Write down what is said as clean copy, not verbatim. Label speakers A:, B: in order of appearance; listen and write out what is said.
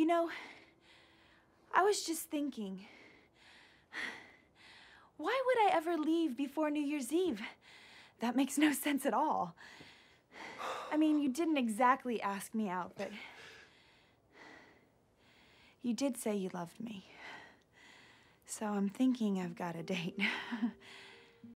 A: know, I was just thinking, why would I ever leave before New Year's Eve? That makes no sense at all. I mean, you didn't exactly ask me out, but you did say you loved me. So I'm thinking I've got a date.